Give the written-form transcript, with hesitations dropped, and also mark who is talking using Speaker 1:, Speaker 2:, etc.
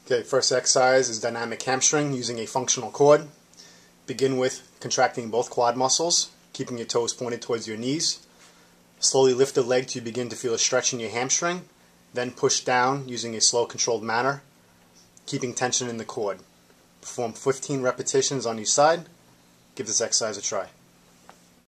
Speaker 1: Okay, first exercise is dynamic hamstring using a functional cord. Begin with contracting both quad muscles, keeping your toes pointed towards your knees. Slowly lift the leg till you begin to feel a stretch in your hamstring. Then push down using a slow, controlled manner, keeping tension in the cord. Perform 15 repetitions on each side. Give this exercise a try.